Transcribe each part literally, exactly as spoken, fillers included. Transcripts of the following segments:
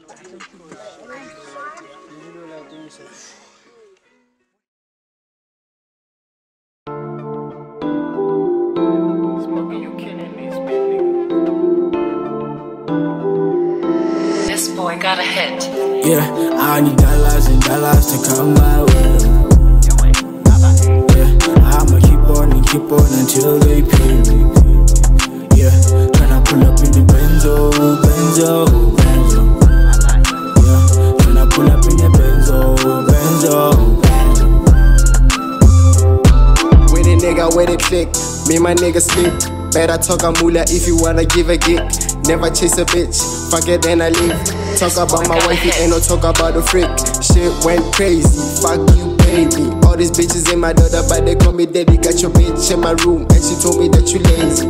This boy got a hit. Yeah, I need dollars and dollars to come my way. Yeah, I'ma keep on and keep on until they pay me. Yeah, tryna pull up in the Benzo, Benzo, Benzo. Yeah, tryna pull up in the Benzo, Benzo, Benzo. With a nigga, with a click, me my nigga split. Better talk a moolah if you wanna give a gig. Never chase a bitch, fuck it then I leave. Talk about my wife, ain't no talk about the freak. Shit went crazy, fuck you baby. All these bitches in my daughter, but they call me daddy. Got your bitch in my room, and she told me that you lazy.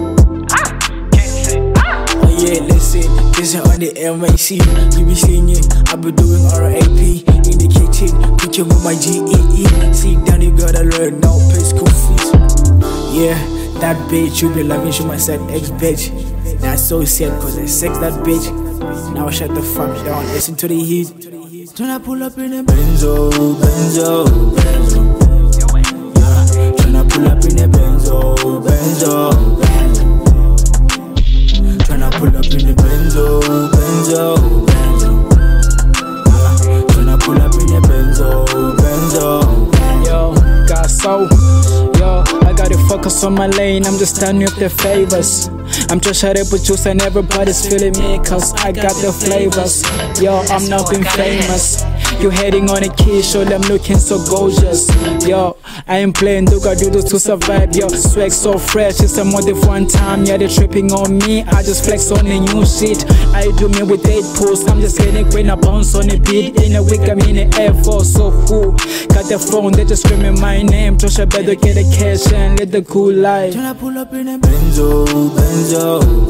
Oh yeah, listen, listen on the M A C. You be seeing it, I be doing R A P. In the kitchen, cooking with my G E E. Sit down, you gotta learn, now pay school fees. Yeah, that bitch, you be loving, she myself ex-bitch. That's so sad, cause I sex that bitch. Now shut the fuck down, listen to the heat. Tryna pull up in a Benzo, Benzo, Benzo. Yeah, tryna pull up in a Benzo, Benzo, Benzo. Tryna pull up in a Benzo, Benzo, Benzo. Yeah, tryna pull up in a Benzo, Benzo, Benzo. Yo, got soul. Yo, I gotta focus on my lane, I'm just turning up the favors. I'm just shut up with juice and everybody's feeling me, cause I got the flavors. Yo, I'm not being famous. You heading on a key, show them looking so gorgeous. Yo, I ain't playing Duga Doodles to survive. Yo, swag so fresh, it's a motive one time. Yeah, they tripping on me, I just flex on the new shit. I do me with eight pulls, I'm just getting when I bounce on the beat. In a week, I'm in the Air Force, so who? Got the phone, they just screaming my name. Joshua better get a cash and let the cool life. Tryna pull up in a Benzo, Benzo.